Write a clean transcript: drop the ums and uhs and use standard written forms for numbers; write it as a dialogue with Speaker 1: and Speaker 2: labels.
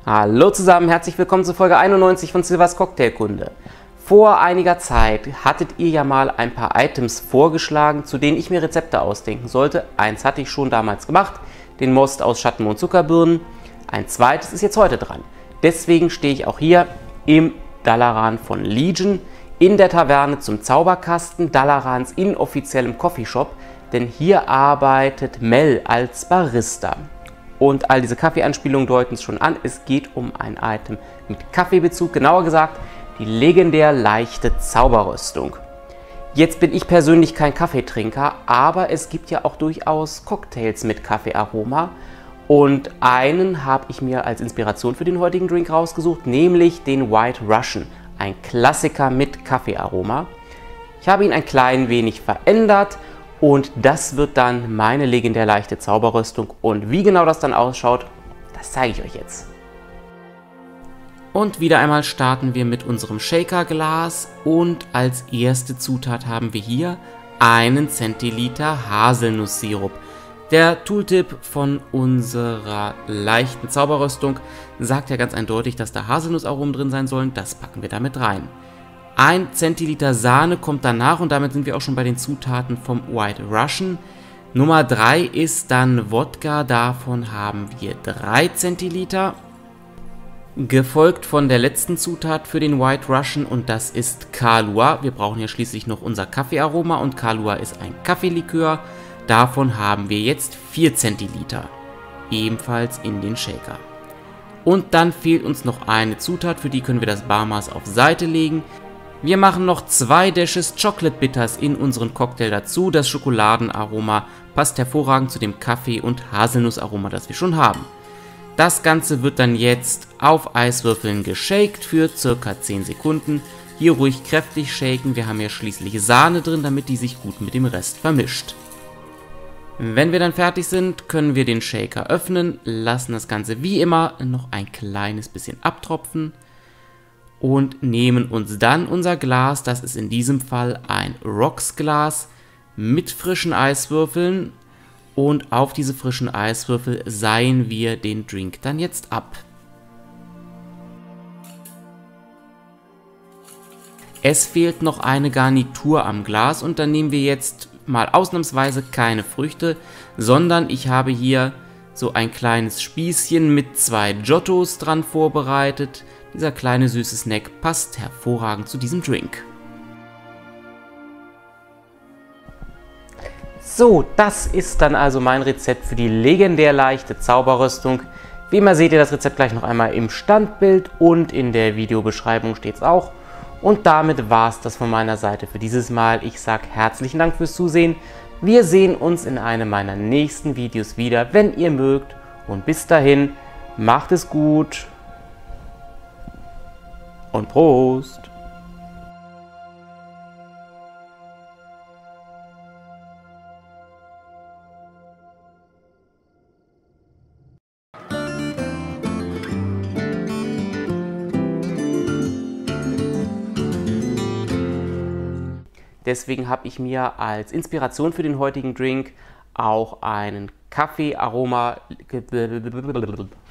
Speaker 1: Hallo zusammen, herzlich willkommen zu Folge 91 von Silvers Cocktailkunde. Vor einiger Zeit hattet ihr ja mal ein paar Items vorgeschlagen, zu denen ich mir Rezepte ausdenken sollte. Eins hatte ich schon damals gemacht, den Most aus Schattenmond Zuckerbirnen. Ein zweites ist jetzt heute dran. Deswegen stehe ich auch hier im Dalaran von Legion in der Taverne zum Zauberkasten, Dalarans inoffiziellem Coffeeshop, denn hier arbeitet Mel als Barista. Und all diese Kaffeeanspielungen deuten es schon an, es geht um ein Item mit Kaffeebezug, genauer gesagt die legendär leichte Zauberrüstung. Jetzt bin ich persönlich kein Kaffeetrinker, aber es gibt ja auch durchaus Cocktails mit Kaffeearoma. Und einen habe ich mir als Inspiration für den heutigen Drink rausgesucht, nämlich den White Russian, ein Klassiker mit Kaffeearoma. Ich habe ihn ein klein wenig verändert. Und das wird dann meine legendär leichte Zauberrüstung. Und wie genau das dann ausschaut, das zeige ich euch jetzt. Und wieder einmal starten wir mit unserem Shakerglas. Und als erste Zutat haben wir hier einen Zentiliter Haselnusssirup. Der Tooltip von unserer leichten Zauberrüstung sagt ja ganz eindeutig, dass da Haselnussaromen drin sein sollen. Das packen wir damit rein. 1 Zentiliter Sahne kommt danach und damit sind wir auch schon bei den Zutaten vom White Russian. Nummer 3 ist dann Wodka, davon haben wir 3 Zentiliter. Gefolgt von der letzten Zutat für den White Russian und das ist Kahlua. Wir brauchen ja schließlich noch unser Kaffeearoma und Kahlua ist ein Kaffeelikör. Davon haben wir jetzt 4 Zentiliter, ebenfalls in den Shaker. Und dann fehlt uns noch eine Zutat, für die können wir das Barmaß auf Seite legen. Wir machen noch 2 Dashes Chocolate Bitters in unseren Cocktail dazu. Das Schokoladenaroma passt hervorragend zu dem Kaffee- und Haselnussaroma, das wir schon haben. Das Ganze wird dann jetzt auf Eiswürfeln geshakt für ca. 10 Sekunden. Hier ruhig kräftig shaken, wir haben ja schließlich Sahne drin, damit die sich gut mit dem Rest vermischt. Wenn wir dann fertig sind, können wir den Shaker öffnen, lassen das Ganze wie immer noch ein kleines bisschen abtropfen. Und nehmen uns dann unser Glas, das ist in diesem Fall ein Rocks Glas mit frischen Eiswürfeln und auf diese frischen Eiswürfel seihen wir den Drink dann jetzt ab. Es fehlt noch eine Garnitur am Glas und dann nehmen wir jetzt mal ausnahmsweise keine Früchte, sondern ich habe hier so ein kleines Spießchen mit 2 Giottos dran vorbereitet. Dieser kleine süße Snack passt hervorragend zu diesem Drink. So, das ist dann also mein Rezept für die legendär leichte Zauberrüstung. Wie immer seht ihr das Rezept gleich noch einmal im Standbild und in der Videobeschreibung steht es auch. Und damit war es das von meiner Seite für dieses Mal. Ich sage herzlichen Dank fürs Zusehen. Wir sehen uns in einem meiner nächsten Videos wieder, wenn ihr mögt. Und bis dahin, macht es gut. Und Prost! Deswegen habe ich mir als Inspiration für den heutigen Drink auch einen Kaffeearoma